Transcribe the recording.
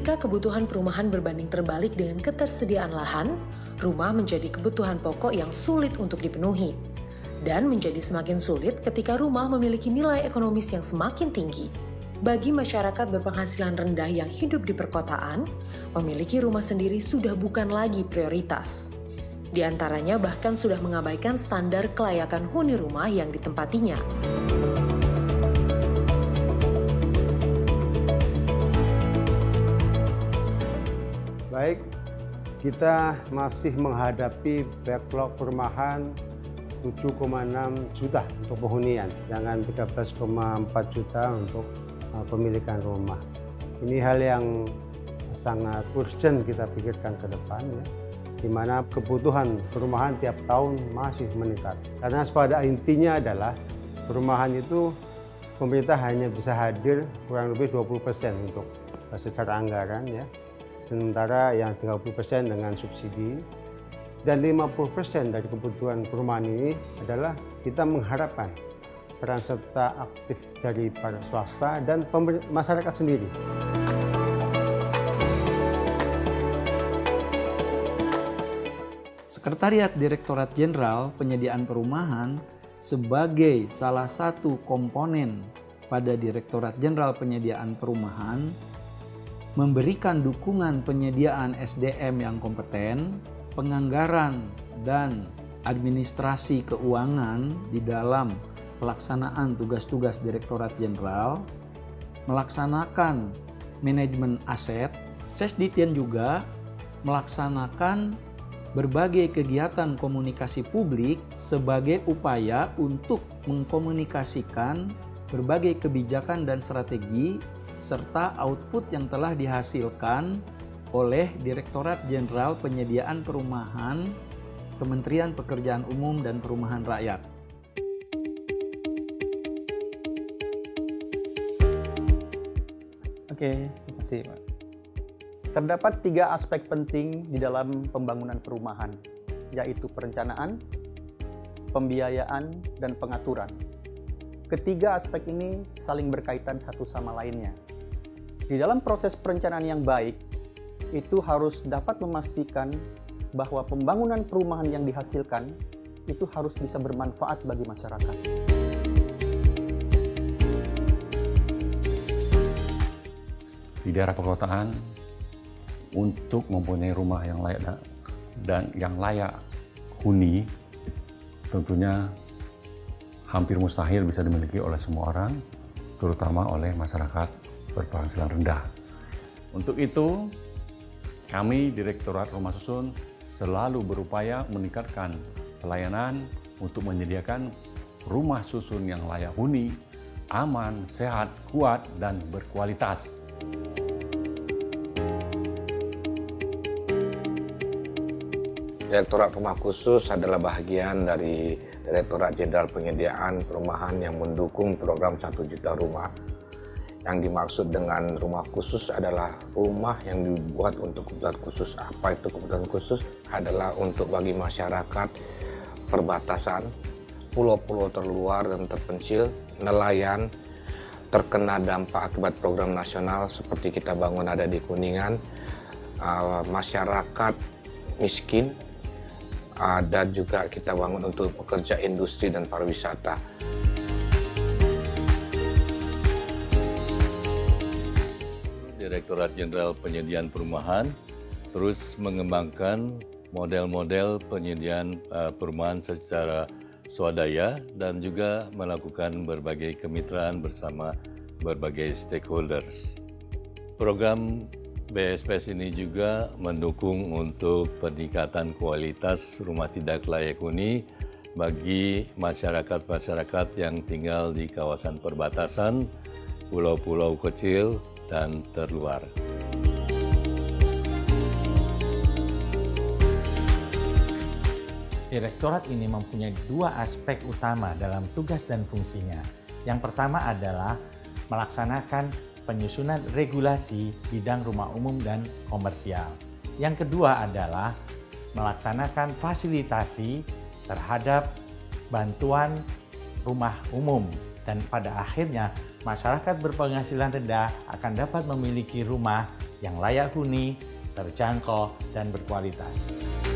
Jika kebutuhan perumahan berbanding terbalik dengan ketersediaan lahan, rumah menjadi kebutuhan pokok yang sulit untuk dipenuhi. Dan menjadi semakin sulit ketika rumah memiliki nilai ekonomis yang semakin tinggi. Bagi masyarakat berpenghasilan rendah yang hidup di perkotaan, memiliki rumah sendiri sudah bukan lagi prioritas. Di antaranya bahkan sudah mengabaikan standar kelayakan huni rumah yang ditempatinya. Baik, kita masih menghadapi backlog perumahan 7,6 juta untuk penghunian, sedangkan 13,4 juta untuk pemilikan rumah. Ini hal yang sangat urgent kita pikirkan ke depan, ya, di mana kebutuhan perumahan tiap tahun masih meningkat. Karena pada intinya adalah perumahan itu pemerintah hanya bisa hadir kurang lebih 20% untuk secara anggaran, ya. Sementara yang 30% dengan subsidi dan 50% dari kebutuhan perumahan ini adalah kita mengharapkan peran serta aktif dari para swasta dan masyarakat sendiri. Sekretariat Direktorat Jenderal Penyediaan Perumahan sebagai salah satu komponen pada Direktorat Jenderal Penyediaan Perumahan memberikan dukungan penyediaan SDM yang kompeten, penganggaran dan administrasi keuangan di dalam pelaksanaan tugas-tugas Direktorat Jenderal, melaksanakan manajemen aset. Sesditjen juga melaksanakan berbagai kegiatan komunikasi publik sebagai upaya untuk mengkomunikasikan berbagai kebijakan dan strategi serta output yang telah dihasilkan oleh Direktorat Jenderal Penyediaan Perumahan, Kementerian Pekerjaan Umum dan Perumahan Rakyat. Oke, terima kasih, Pak. Terdapat 3 aspek penting di dalam pembangunan perumahan, yaitu perencanaan, pembiayaan, dan pengaturan. Ketiga aspek ini saling berkaitan satu sama lainnya. Di dalam proses perencanaan yang baik, itu harus dapat memastikan bahwa pembangunan perumahan yang dihasilkan itu harus bisa bermanfaat bagi masyarakat. Di daerah perkotaan, untuk mempunyai rumah yang layak dan yang layak huni, tentunya hampir mustahil bisa dimiliki oleh semua orang, terutama oleh masyarakat berpenghasilan rendah. Untuk itu, kami Direktorat Rumah Susun selalu berupaya meningkatkan pelayanan untuk menyediakan rumah susun yang layak huni, aman, sehat, kuat, dan berkualitas. Direktorat Rumah Khusus adalah bagian dari Direktorat Jenderal Penyediaan Perumahan yang mendukung program 1 juta rumah. Yang dimaksud dengan rumah khusus adalah rumah yang dibuat untuk kebutuhan khusus. Apa itu kebutuhan khusus? Adalah untuk bagi masyarakat perbatasan, pulau-pulau terluar dan terpencil, nelayan, terkena dampak akibat program nasional seperti kita bangun ada di Kuningan, masyarakat miskin, dan juga kita bangun untuk pekerja industri dan pariwisata. Direktorat Jenderal Penyediaan Perumahan terus mengembangkan model-model penyediaan perumahan secara swadaya dan juga melakukan berbagai kemitraan bersama berbagai stakeholders. Program BSPS ini juga mendukung untuk peningkatan kualitas rumah tidak layak huni bagi masyarakat-masyarakat yang tinggal di kawasan perbatasan, pulau-pulau kecil, dan terluar. Direktorat ini mempunyai 2 aspek utama dalam tugas dan fungsinya. Yang pertama adalah melaksanakan penyusunan regulasi bidang rumah umum dan komersial. Yang kedua adalah melaksanakan fasilitasi terhadap bantuan rumah umum, dan pada akhirnya masyarakat berpenghasilan rendah akan dapat memiliki rumah yang layak huni, terjangkau, dan berkualitas.